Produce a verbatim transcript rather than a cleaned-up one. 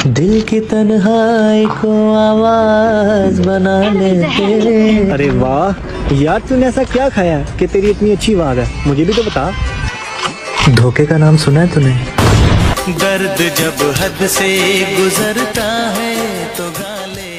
दिल की तन्हाई को आवाज बना लेते। अरे वाह यार, तूने ऐसा क्या खाया कि तेरी इतनी अच्छी आवाज है? मुझे भी तो बता। धोखे का नाम सुना है तूने? दर्द जब हद से गुजरता है तो गाले